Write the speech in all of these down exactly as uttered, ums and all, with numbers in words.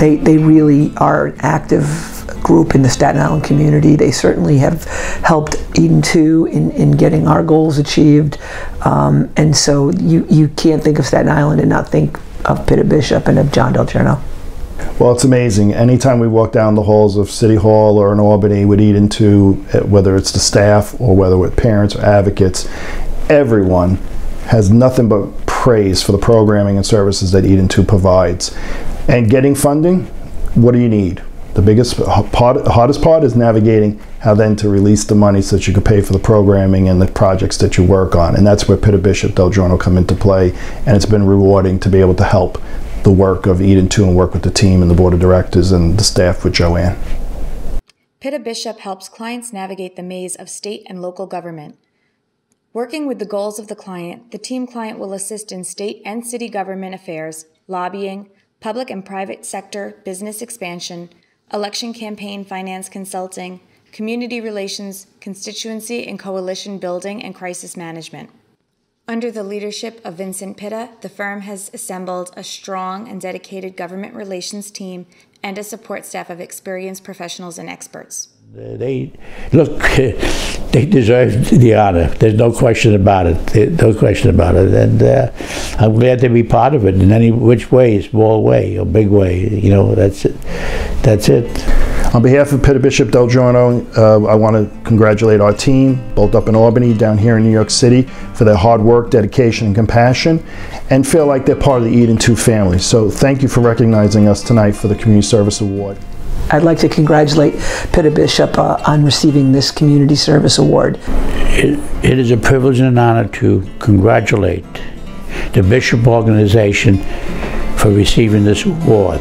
they, they really are an active group in the Staten Island community. They certainly have helped Eden two in, in getting our goals achieved. Um, and so you, you can't think of Staten Island and not think of Pitta Bishop and of John Del Giorno. Well, it's amazing. Anytime we walk down the halls of City Hall or in Albany with Eden two, whether it's the staff or whether with parents or advocates, everyone has nothing but praise for the programming and services that Eden two provides. And getting funding, what do you need? The biggest part, hardest part is navigating how then to release the money so that you can pay for the programming and the projects that you work on. And that's where Pitta Bishop Del Giorno come into play. And it's been rewarding to be able to help the work of Eden two and work with the team and the board of directors and the staff with Joanne. Pitta Bishop helps clients navigate the maze of state and local government. Working with the goals of the client, the team client will assist in state and city government affairs, lobbying, public and private sector business expansion, election campaign finance consulting, community relations, constituency and coalition building, and crisis management. Under the leadership of Vincent Pitta, the firm has assembled a strong and dedicated government relations team and a support staff of experienced professionals and experts. They, look, they deserve the honor. There's no question about it. No question about it. And uh, I'm glad to be part of it in any which way, small way or big way. You know, that's it. That's it. On behalf of Pitta Bishop Del Giorno, uh, I want to congratulate our team, both up in Albany, down here in New York City, for their hard work, dedication, and compassion, and feel like they're part of the Eden two family. So thank you for recognizing us tonight for the Community Service Award. I'd like to congratulate Pitta Bishop uh, on receiving this Community Service Award. It, it is a privilege and an honor to congratulate the Bishop organization for receiving this award.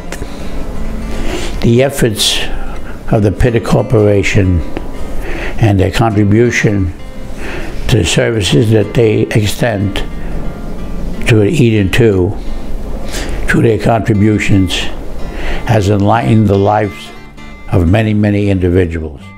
The efforts of the Pitta Corporation and their contribution to the services that they extend to Eden two, through their contributions, has enlightened the lives of many, many individuals.